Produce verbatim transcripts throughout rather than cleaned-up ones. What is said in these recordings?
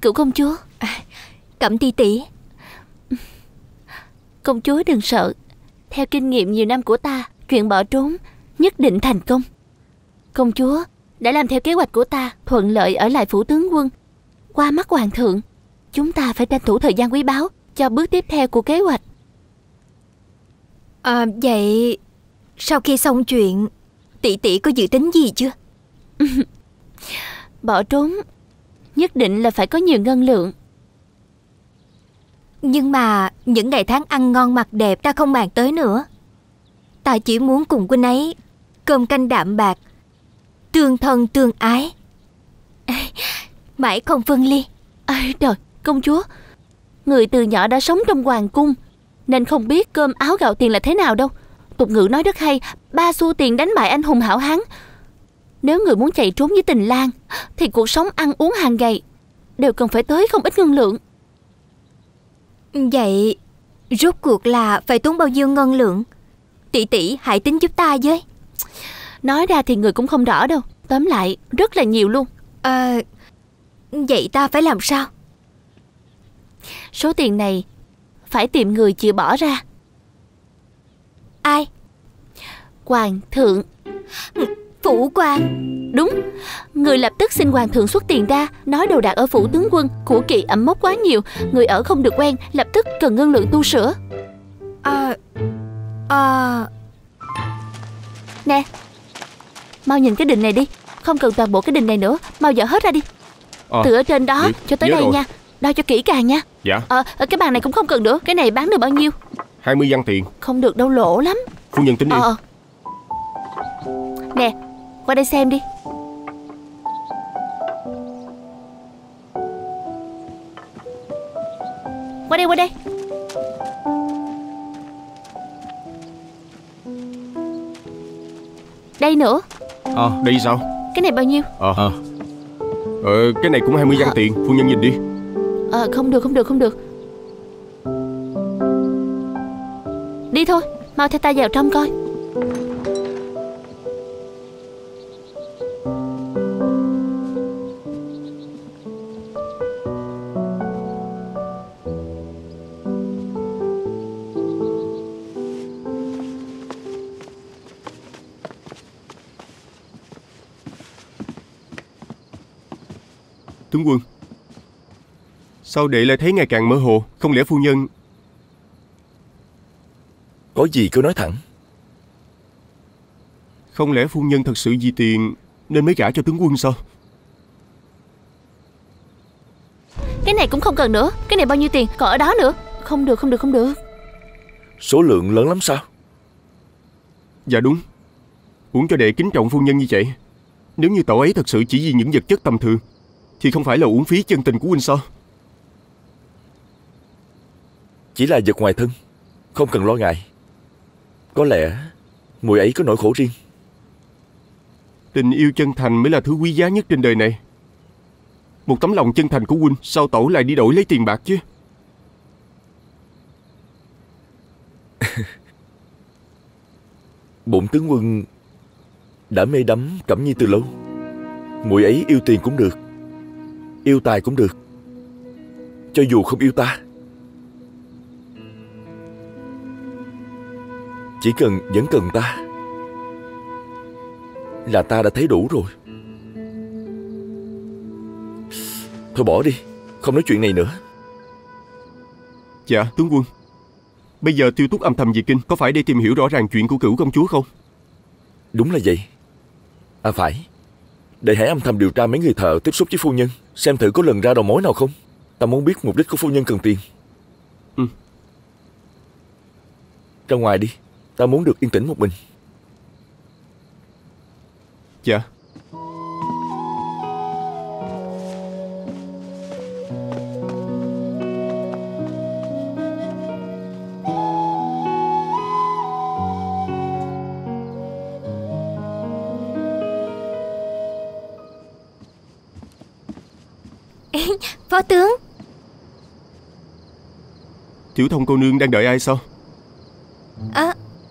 Cửu công chúa. à, Cẩm tỷ tỷ. Công chúa đừng sợ. Theo kinh nghiệm nhiều năm của ta, chuyện bỏ trốn nhất định thành công. Công chúa đã làm theo kế hoạch của ta, thuận lợi ở lại phủ tướng quân. Qua mắt hoàng thượng, chúng ta phải tranh thủ thời gian quý báu cho bước tiếp theo của kế hoạch. à, Vậy sau khi xong chuyện, tỷ tỷ có dự tính gì chưa? Bỏ trốn nhất định là phải có nhiều ngân lượng. Nhưng mà những ngày tháng ăn ngon mặc đẹp ta không màng tới nữa. Ta chỉ muốn cùng huynh ấy cơm canh đạm bạc, tương thân tương ái, mãi không phân ly. Ây trời, công chúa, người từ nhỏ đã sống trong hoàng cung nên không biết cơm áo gạo tiền là thế nào đâu. Tục ngữ nói rất hay, ba xu tiền đánh bại anh hùng hảo hán. Nếu người muốn chạy trốn với tình lang thì cuộc sống ăn uống hàng ngày đều cần phải tới không ít ngân lượng. Vậy rốt cuộc là phải tốn bao nhiêu ngân lượng? Tỷ tỷ hãy tính giúp ta với. Nói ra thì người cũng không rõ đâu. Tóm lại rất là nhiều luôn. À, vậy ta phải làm sao? Số tiền này phải tìm người chịu bỏ ra. Ai? Hoàng thượng. Phủ quan. Đúng. Người lập tức xin hoàng thượng xuất tiền ra, nói đồ đạc ở phủ tướng quân của kỵ ẩm mốc quá nhiều, người ở không được quen, lập tức cần ngân lượng tu sửa. À, à... Nè, mau nhìn cái đình này đi. Không cần toàn bộ cái đình này nữa, mau dỡ hết ra đi. à, Từ ở trên đó được, cho tới đây rồi nha. Đo cho kỹ càng nha. Dạ. à, Cái bàn này cũng không cần nữa. Cái này bán được bao nhiêu? Hai mươi văn tiền. Không được đâu, lỗ lắm. Phu nhân tính đi. Ờ Nè, qua đây xem đi. Qua đây, qua đây. Đây nữa. À, đây sao? Cái này bao nhiêu? Ờ à. Ờ, cái này cũng hai mươi văn à. tiền. Phu nhân nhìn đi. Ờ, không được, không được, không được. Đi thôi, mau theo ta vào trong coi. Tướng quân, sao đệ lại thấy ngày càng mơ hồ? Không lẽ phu nhân... Có gì cứ nói thẳng. Không lẽ phu nhân thật sự vì tiền nên mới gả cho tướng quân sao? Cái này cũng không cần nữa. Cái này bao nhiêu tiền? Còn ở đó nữa. Không được, không được, không được. Số lượng lớn lắm sao? Dạ đúng. Muốn cho đệ kính trọng phu nhân như vậy. Nếu như cậu ấy thật sự chỉ vì những vật chất tầm thường thì không phải là uổng phí chân tình của huynh sao? Chỉ là vật ngoài thân, không cần lo ngại. Có lẽ muội ấy có nỗi khổ riêng. Tình yêu chân thành mới là thứ quý giá nhất trên đời này. Một tấm lòng chân thành của huynh, sao tổ lại đi đổi lấy tiền bạc chứ? Bổn tướng quân đã mê đắm Cẩm Nhi từ lâu. Muội ấy yêu tiền cũng được, yêu tài cũng được, cho dù không yêu ta. Chỉ cần vẫn cần ta là ta đã thấy đủ rồi. Thôi bỏ đi, không nói chuyện này nữa. Dạ tướng quân, bây giờ Tiêu Túc âm thầm về kinh, có phải để tìm hiểu rõ ràng chuyện của Cửu công chúa không? Đúng là vậy. À phải, để hãy âm thầm điều tra mấy người thợ tiếp xúc với phu nhân, xem thử có lần ra đầu mối nào không. Ta muốn biết mục đích của phu nhân cần tiền. Ừ. Ra ngoài đi, ta muốn được yên tĩnh một mình. Dạ. Phó tướng. Tiểu Thông cô nương đang đợi ai sao? À,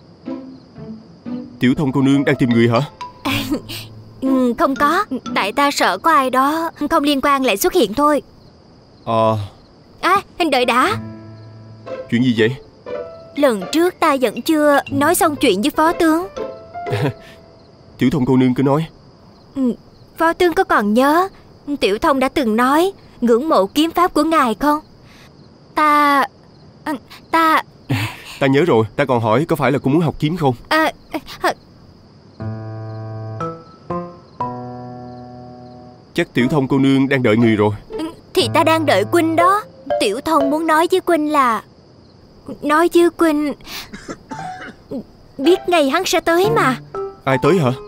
Tiểu Thông cô nương đang tìm người hả? à, Không có. Tại ta sợ có ai đó không liên quan lại xuất hiện thôi. Ờ À, anh đợi đã. Chuyện gì vậy? Lần trước ta vẫn chưa nói xong chuyện với phó tướng. Tiểu Thông cô nương cứ nói. Ừ, phó tướng có còn nhớ Tiểu Thông đã từng nói ngưỡng mộ kiếm pháp của ngài không? Ta... Ta... Ta nhớ rồi, ta còn hỏi có phải là cô muốn học kiếm không? À, à, Chắc Tiểu Thông cô nương đang đợi người rồi. thì ta đang đợi Quynh đó. Tiểu Thông muốn nói với Quynh là... Nói với Quynh... Biết ngày hắn sẽ tới mà. Ai tới hả?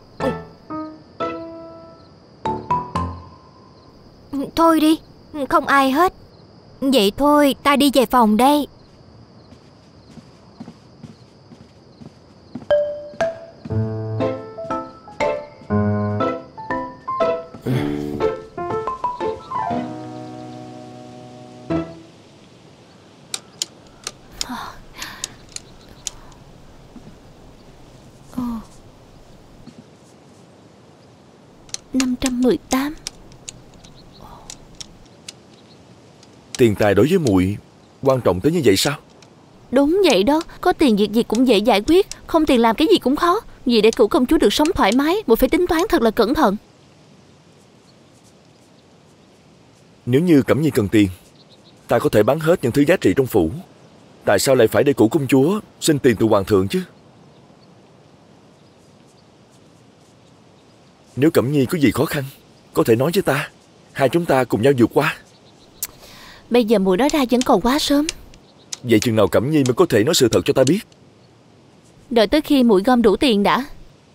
Thôi đi, không ai hết. Vậy thôi, ta đi về phòng đây. năm trăm mười tám. Tiền tài đối với muội quan trọng tới như vậy sao? Đúng vậy đó, có tiền việc gì cũng dễ giải quyết, không tiền làm cái gì cũng khó. Vì để cửu công chúa được sống thoải mái, muội phải tính toán thật là cẩn thận. Nếu như Cẩm Nhi cần tiền, ta có thể bán hết những thứ giá trị trong phủ. Tại sao lại phải để cửu công chúa xin tiền từ hoàng thượng chứ? Nếu Cẩm Nhi có gì khó khăn, có thể nói với ta, hai chúng ta cùng nhau vượt qua. Bây giờ muội nói ra vẫn còn quá sớm. Vậy chừng nào Cẩm Nhi mới có thể nói sự thật cho ta biết? Đợi tới khi muội gom đủ tiền đã.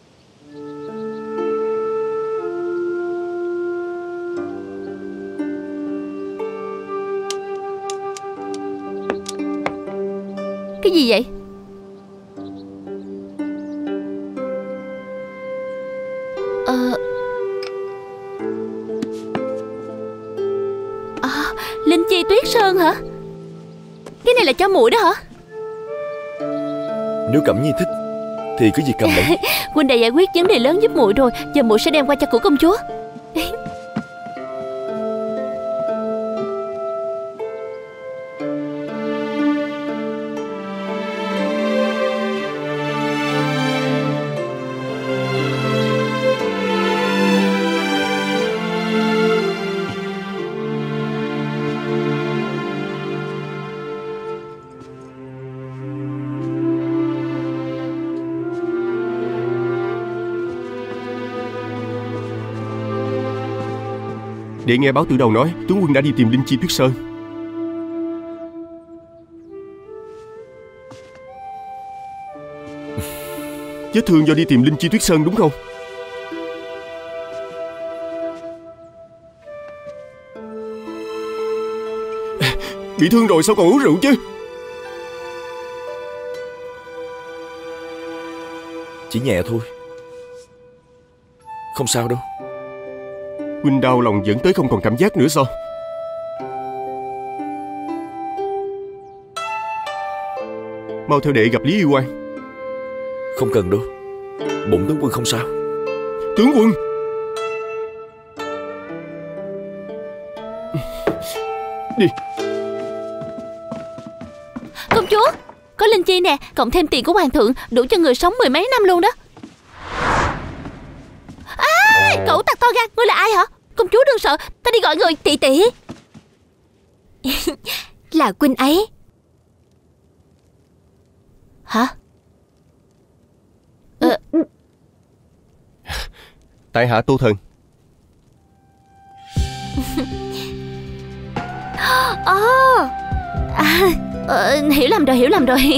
Cái gì vậy? Ờ... À, linh chi tuyết sơn hả? Cái này là cho muội đó hả? Nếu Cẩm Nhi thích thì cứ việc cầm lấy. Huynh đã giải quyết vấn đề lớn giúp muội rồi, giờ muội sẽ đem qua cho cửu công chúa. Để nghe báo tử đầu nói tướng quân đã đi tìm Linh Chi Tuyết Sơn. Vết thương do đi tìm Linh Chi Tuyết Sơn đúng không? Bị thương rồi sao còn uống rượu chứ? Chỉ nhẹ thôi, không sao đâu. Huynh đau lòng dẫn tới không còn cảm giác nữa sao? Mau theo đệ gặp Lý Yêu Quan. Không cần đâu, bụng tướng quân không sao. Tướng quân! Đi. Công chúa, có linh chi nè, cộng thêm tiền của hoàng thượng, đủ cho người sống mười mấy năm luôn đó. À, cậu tặc to gan, ngươi là ai hả? Công chúa đừng sợ, ta đi gọi người. Tỷ tỷ. Là Quynh ấy. Hả? Ờ. Tại hạ Tô Thần. Ồ. À, ờ, hiểu lầm rồi, hiểu lầm rồi.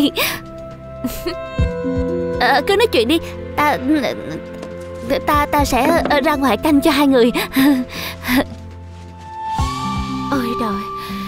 Ờ, cứ nói chuyện đi. Ta Ta ta sẽ ra ngoài canh cho hai người. Ôi trời.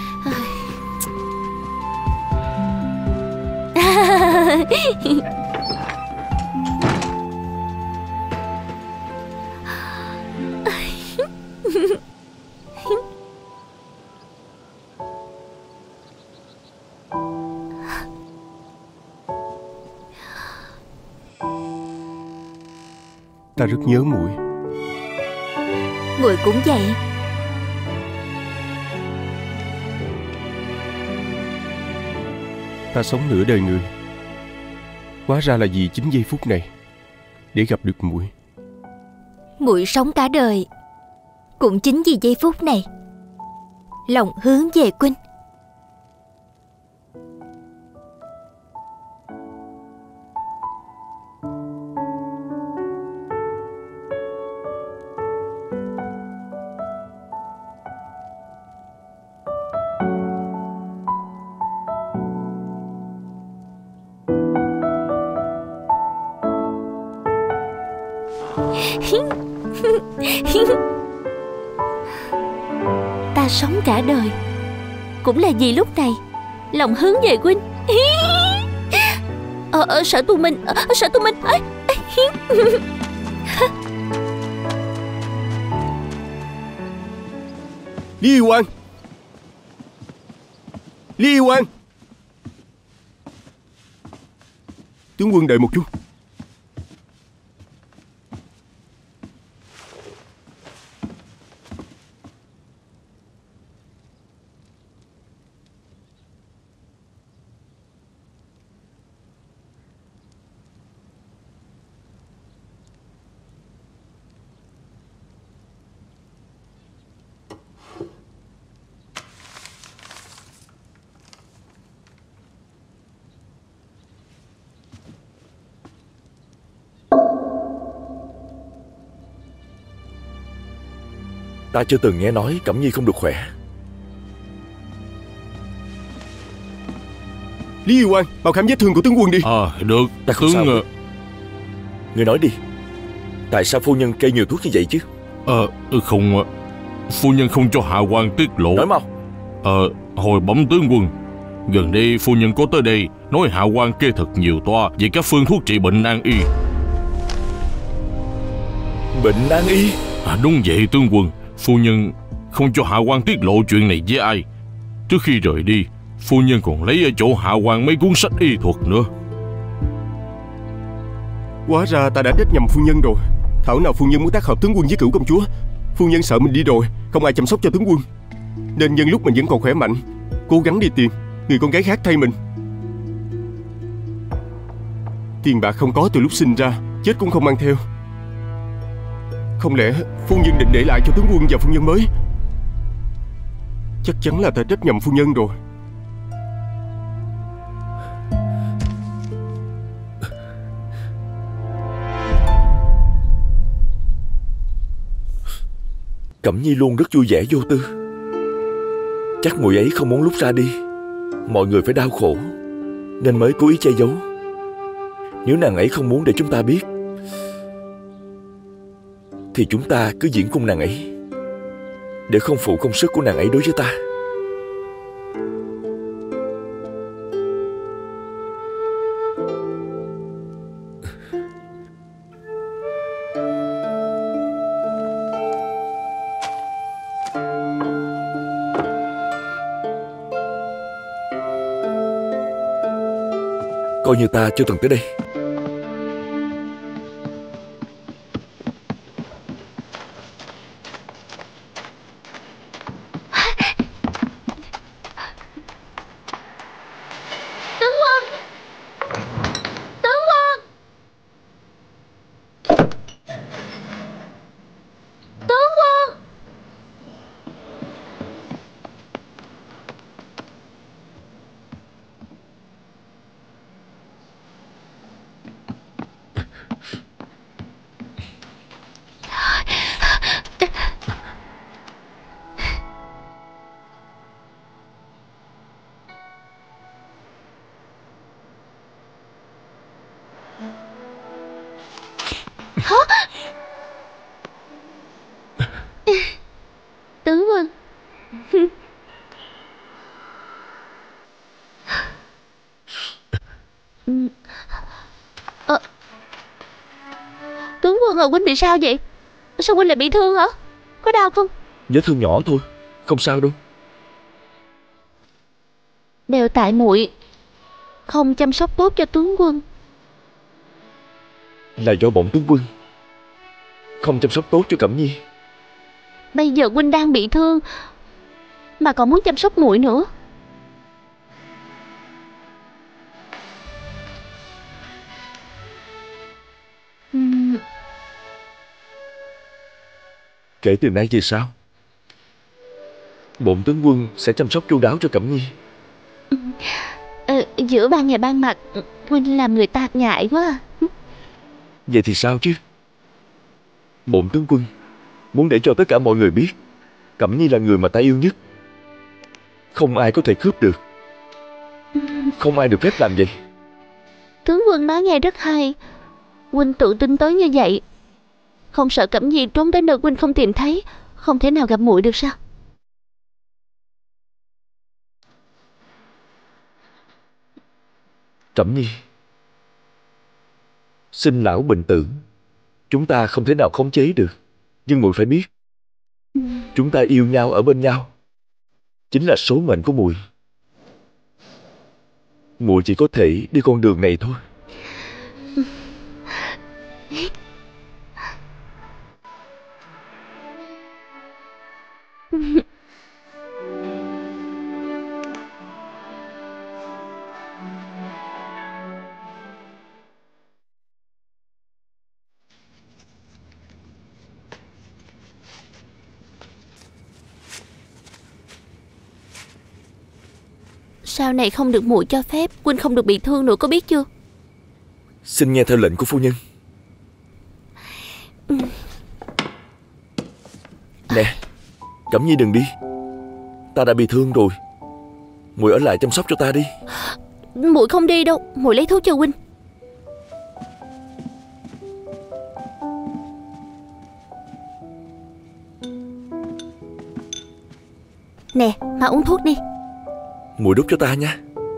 Ta rất nhớ muội. Muội cũng vậy. Ta sống nửa đời người, hóa ra là vì chính giây phút này để gặp được muội. Muội sống cả đời cũng chính vì giây phút này. Lòng hướng về Quynh. Ta sống cả đời cũng là vì lúc này lòng hướng về Quynh. Ờ, ờ Sở Tu Minh, ờ, Sở Tu Minh. Ê, ê. Lý Y Quan, Lý Y Quan. Tướng quân đợi một chút. Ta chưa từng nghe nói Cẩm Nhi không được khỏe. Lý Y Quan, bảo khám vết thương của tướng quân đi. Ờ, à, được. Ta không tướng... sao. Ngươi nói đi, tại sao phu nhân kê nhiều thuốc như vậy chứ? Ờ, không. Phu nhân không cho hạ quan tiết lộ. Nói mau. Ờ, hồi bẩm tướng quân, gần đây phu nhân có tới đây nói hạ quan kê thật nhiều toa về các phương thuốc trị bệnh nan y. Bệnh nan y? À, đúng vậy tướng quân. Phu nhân không cho hạ quan tiết lộ chuyện này với ai. Trước khi rời đi, phu nhân còn lấy ở chỗ hạ quan mấy cuốn sách y thuật nữa. Hóa ra ta đã trách nhầm phu nhân rồi. Thảo nào phu nhân muốn tác hợp tướng quân với Cửu công chúa. Phu nhân sợ mình đi rồi không ai chăm sóc cho tướng quân, nên nhân lúc mình vẫn còn khỏe mạnh, cố gắng đi tìm người con gái khác thay mình. Tiền bạc không có từ lúc sinh ra, chết cũng không mang theo. Không lẽ phu nhân định để lại cho tướng quân và phu nhân mới? Chắc chắn là ta trách nhầm phu nhân rồi. Cẩm Nhi luôn rất vui vẻ vô tư. Chắc muội ấy không muốn lúc ra đi mọi người phải đau khổ, nên mới cố ý che giấu. Nếu nàng ấy không muốn để chúng ta biết, thì chúng ta cứ diễn cùng nàng ấy, để không phụ công sức của nàng ấy đối với ta. Coi như ta chưa từng tới đây. Tướng quân! Tướng quân! Tướng quân! Tướng quân. Ờ. Tướng quân à, huynh bị sao vậy? Sao huynh lại bị thương hả? Có đau không? Vết thương nhỏ thôi, không sao đâu. Đều tại muội không chăm sóc tốt cho tướng quân. Là do bọn tướng quân không chăm sóc tốt cho Cẩm Nhi. Bây giờ huynh đang bị thương mà còn muốn chăm sóc muội nữa. Kể từ nay về sau, bổn tướng quân sẽ chăm sóc chu đáo cho Cẩm Nhi. ờ, Giữa ban ngày ban mặt huynh làm người ta ngại quá à. Vậy thì sao chứ? Bổn tướng quân muốn để cho tất cả mọi người biết Cẩm Nhi là người mà ta yêu nhất. Không ai có thể cướp được. Không ai được phép làm vậy. Tướng quân nói nghe rất hay. Huynh tự tin tới như vậy, không sợ Cẩm Nhi trốn đến nơi huynh không tìm thấy, không thể nào gặp muội được sao? Cẩm Nhi, sinh lão bệnh tử, chúng ta không thể nào khống chế được. Nhưng muội phải biết, chúng ta yêu nhau ở bên nhau chính là số mệnh của muội. Muội chỉ có thể đi con đường này thôi. Sau này không được muội cho phép, huynh không được bị thương nữa, có biết chưa? Xin nghe theo lệnh của phu nhân. Nè, Cẩm Nhi đừng đi. Ta đã bị thương rồi. Muội ở lại chăm sóc cho ta đi. Muội không đi đâu, muội lấy thuốc cho huynh. Nè, mà uống thuốc đi. Muội đút cho ta nha.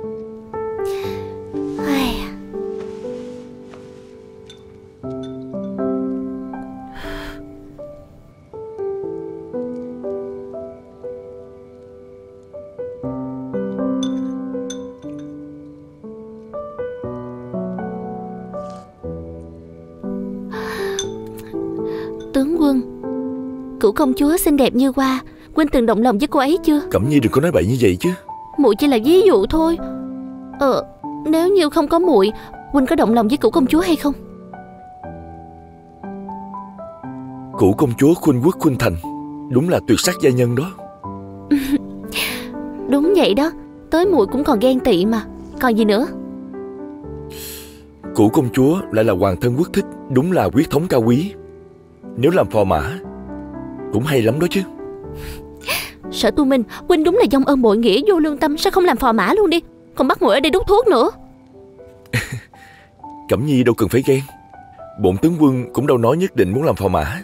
Tướng quân, cửu công chúa xinh đẹp như hoa, huynh từng động lòng với cô ấy chưa? Cẩm Nhi đừng có nói bậy như vậy chứ. Muội chỉ là ví dụ thôi. Ờ, nếu như không có muội, huynh có động lòng với cửu công chúa hay không? Cửu công chúa khuynh quốc khuynh thành, đúng là tuyệt sắc gia nhân đó. Đúng vậy đó, tới muội cũng còn ghen tị mà, còn gì nữa. Cửu công chúa lại là hoàng thân quốc thích, đúng là huyết thống cao quý. Nếu làm phò mã cũng hay lắm đó chứ. Sở Tu Minh, huynh đúng là vong ơn bội nghĩa, vô lương tâm, sao không làm phò mã luôn đi, còn bắt muội ở đây đút thuốc nữa. Cẩm Nhi đâu cần phải ghen. Bổn tướng quân cũng đâu nói nhất định muốn làm phò mã.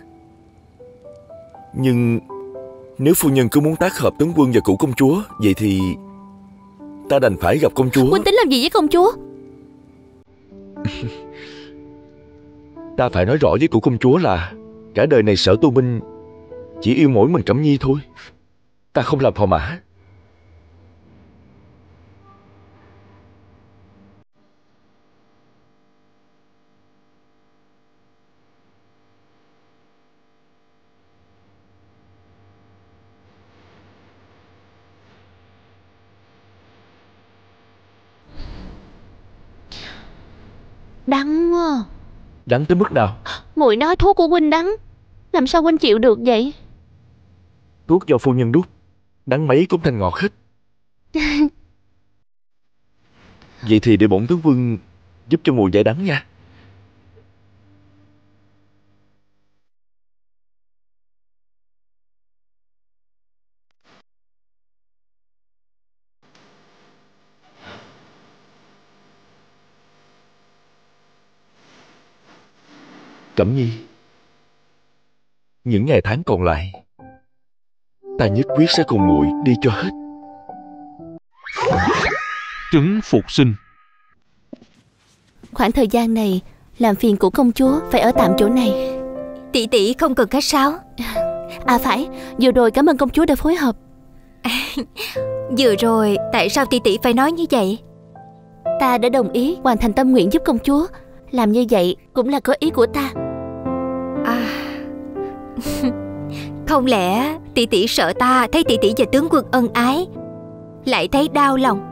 Nhưng nếu phu nhân cứ muốn tác hợp tướng quân và cửu công chúa, vậy thì ta đành phải gặp công chúa. Huynh tính làm gì với công chúa? Ta phải nói rõ với cửu công chúa là cả đời này Sở Tu Minh chỉ yêu mỗi mình Cẩm Nhi thôi. Ta không làm phò mã. Đắng quá. Đắng tới mức nào? Muội nói thuốc của huynh đắng, làm sao huynh chịu được vậy? Thuốc do phu nhân đút, đắng mấy cũng thành ngọt hết. Vậy thì để bổn tướng quân giúp cho muội giải đắng nha. Cẩm Nhi, những ngày tháng còn lại, ta nhất quyết sẽ cùng muội đi cho hết. Trứng phục sinh. Khoảng thời gian này làm phiền của công chúa phải ở tạm chỗ này. Tỷ tỷ không cần khách sáo. À phải, vừa rồi cảm ơn công chúa đã phối hợp. Vừa rồi tại sao tỷ tỷ phải nói như vậy? Ta đã đồng ý hoàn thành tâm nguyện giúp công chúa. Làm như vậy cũng là có ý của ta. À, không lẽ tỷ tỷ sợ ta thấy tỷ tỷ và tướng quân ân ái lại thấy đau lòng?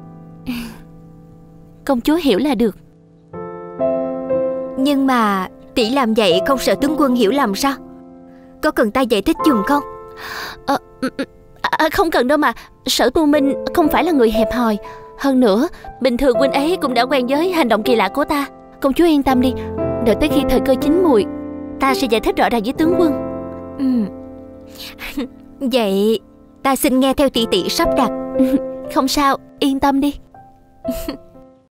Công chúa hiểu là được. Nhưng mà tỷ làm vậy không sợ tướng quân hiểu lầm sao? Có cần ta giải thích dùm không? à, à, Không cần đâu mà. Sở Tu Minh không phải là người hẹp hòi. Hơn nữa, bình thường huynh ấy cũng đã quen với hành động kỳ lạ của ta. Công chúa yên tâm đi, đợi tới khi thời cơ chín mùi, ta sẽ giải thích rõ ràng với tướng quân. Ừ. Vậy ta xin nghe theo tỷ tỷ sắp đặt. Không sao, yên tâm đi.